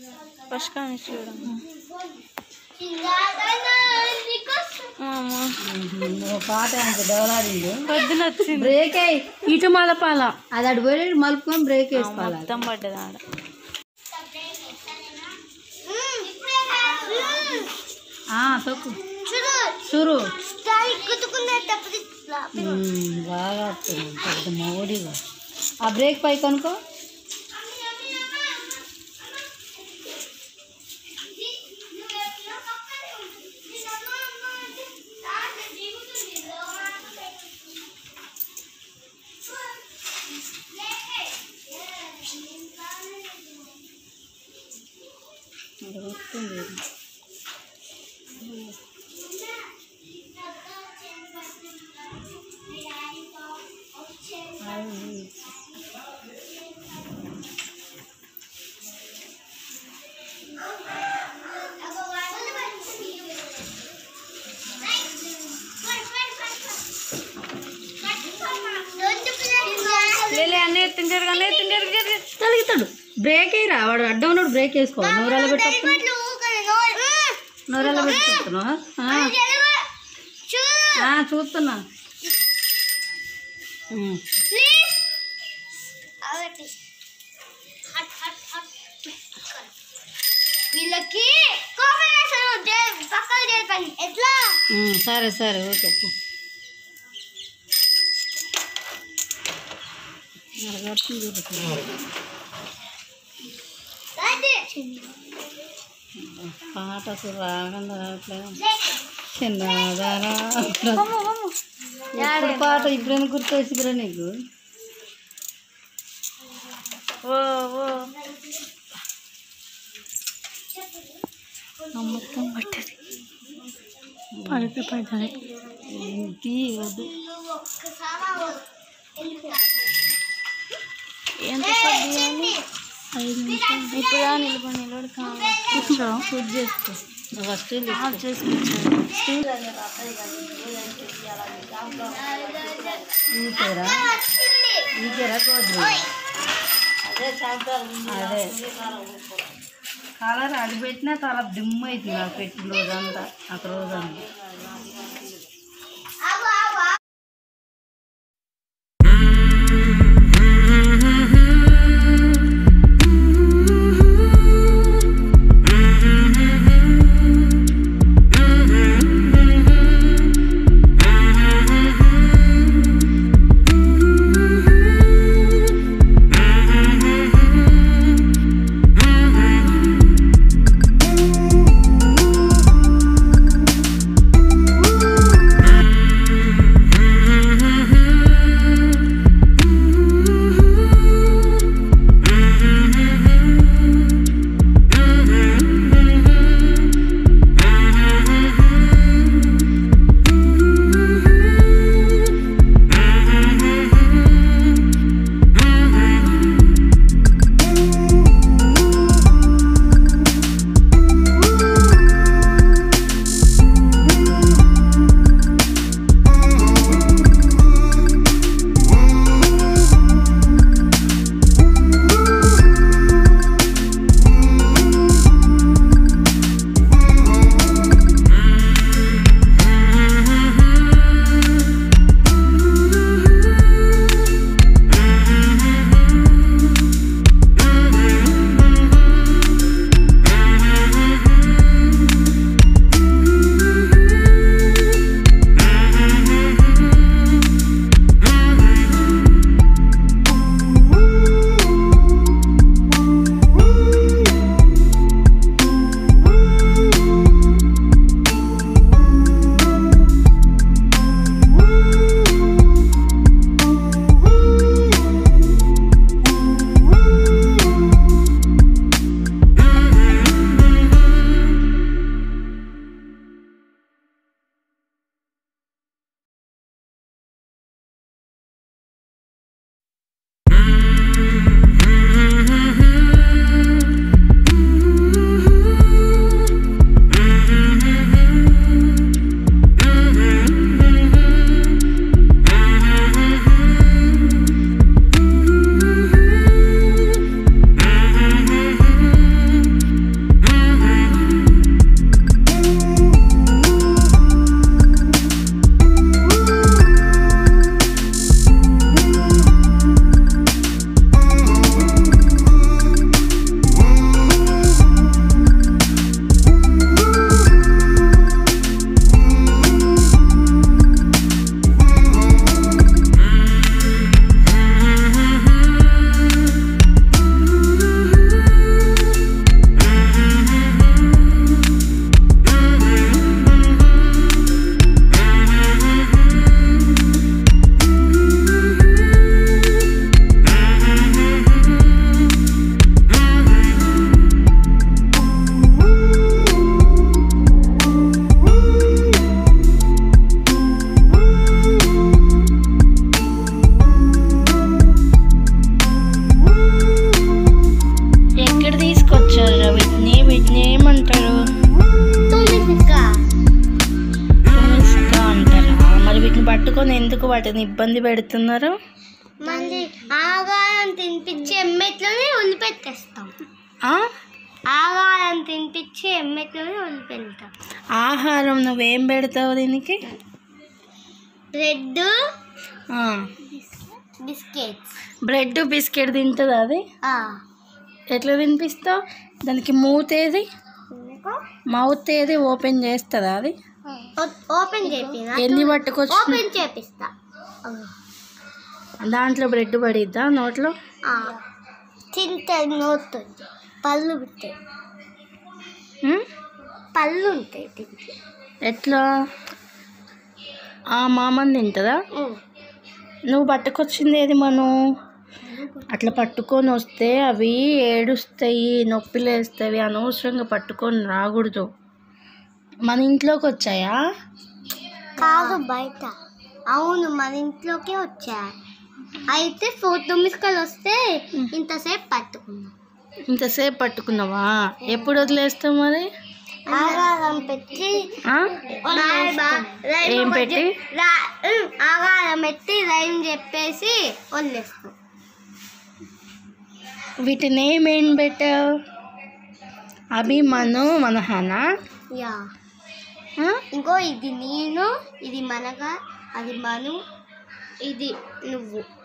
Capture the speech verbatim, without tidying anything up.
First కానీ చూడమ్మా పాట అంత డెవలాడిండు పొద్దున వచ్చింది బ్రేక్ అయ్యి ఇటు మలపాల అది అటు పోయి మలుపుకొని బ్రేక్ వేసుకోవాలి మొత్తం పడ్డది ఆడ తొక్కు చూరు బాగా వస్తుంది పెద్ద మోడీగా ఆ బ్రేక్ పై కనుకో తొలగితాడు బ్రేక్ అయ్యి రా వాడు అడ్డం ఉన్నాడు బ్రేక్ వేసుకోవాలి నూరాల పెట్టి నూరాల పెట్టి చెప్తున్నావా చూస్తున్నా సరే సరే ఓకే పాట అసలు రాగంగా రావట్లేదు చిన్నదారా పాట ఇప్పుడైనా గుర్తు వచ్చిందిరా నీకు మొత్తం పట్టది పడితే పడ్డాయి ఏంటి వద్దు ఎంత పడ్డాయి ఐదు నిమిషాలు ఇప్పుడు నిలబడి నిలబడి కావాలి కూర్చో ఫుడ్ చేసుకో ఫస్ట్ చేసుకొచ్చాను ఊకేరా ఊకేరా కోద్దు అదే కలర్ అది పెట్టినా చాలా డిమ్ అవుతుంది నాకు పెట్టిన రోజంతా అక్కడ రోజంతా పట్టుకొచ్చారు వీటిని వీటిని ఏమంటారు? తుమ్మిస్కా అంటారా? మరి వీటిని పట్టుకొని ఎందుకు వాటిని ఇబ్బంది పెడుతున్నారు? మళ్ళీ ఆగారం తినిపించి ఎమ్మెట్లోనే వదిలిపెట్టేస్తాం. ఆహారం తినిపించి ఎమ్మెట్లోనే వదిలిపెడతాం. ఆహారం నువ్వేం పెడతావు దీనికి? Bread biscuits. బ్రెడ్ బిస్కెట్ తింటుంది అది? ఎట్లా తినిపిస్తావు? దానికి మూత్ ఏది, మౌత్ ఏది ఓపెన్ చేస్తుందా అది? ఓపెన్ చేపినా ఎన్ని పట్టుకొచ్చి ఓపెన్ చేపిస్తా. దాంట్లో బ్రెడ్ పడిద్దా నోట్లో? తింటుంది, నోతుంది, పళ్ళు ఉంటాయి, పళ్ళు ఉంటాయి. ఎట్లా? మామని తింటుందా? నువ్వు పట్టుకొచ్చింది ఏది మనం? అట్లా పట్టుకొని వస్తే అవి ఏడుస్తాయి, నొప్పి లేస్తాయి, అనవసరంగా పట్టుకొని రాకూడదు. మన ఇంట్లోకి వచ్చాయా? కాదు, బయట. అవును, మన ఇంట్లోకి వచ్చాయి. అయితే ఫోర్ తుమ్మిస్కలు వస్తే ఇంతసేపు పట్టుకున్నాం. ఇంతసేపు పట్టుకున్నావా? ఎప్పుడు వదిలేస్తావు మరి? ఆగారం పెట్టి ఏం పెట్టి ఆగారం పెట్టి రైమ్ చెప్పేసి వదిలేస్తాం. వీటిని ఏం పెట్టావు? అభిమను మనహానా? యా. ఇంకో ఇది నేను, ఇది మనగా, అది మను, ఇది నువ్వు.